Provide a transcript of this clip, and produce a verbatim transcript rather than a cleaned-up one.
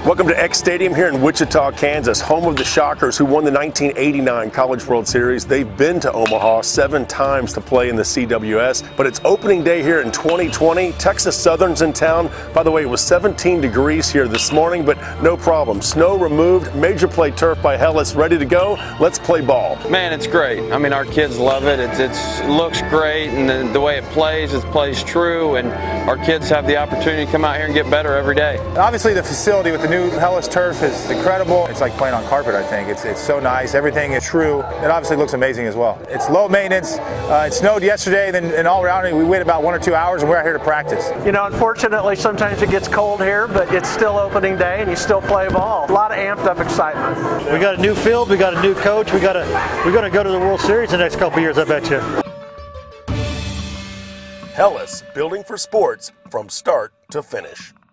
Welcome to X Stadium here in Wichita, Kansas, home of the Shockers who won the nineteen eighty-nine College World Series. They've been to Omaha seven times to play in the C W S, but it's opening day here in twenty twenty. Texas Southern's in town. By the way, it was seventeen degrees here this morning, but no problem. Snow removed, major play turf by Hellas, ready to go. Let's play ball. Man, it's great. I mean, our kids love it. It's, it's, it looks great, and the, the way it plays, it plays true, and our kids have the opportunity to come out here and get better every day. Obviously, the facility with the new Hellas turf is incredible. It's like playing on carpet, I think. It's, it's so nice. Everything is true. It obviously looks amazing as well. It's low maintenance. Uh, it snowed yesterday, then in all reality, we waited about one or two hours, and we're out here to practice. You know, unfortunately, sometimes it gets cold here, but it's still opening day, and you still play ball. A lot of amped up excitement. We got a new field. We got a new coach. We got a, we're going to go to the World Series the next couple of years, I bet you. Hellas, building for sports from start to finish.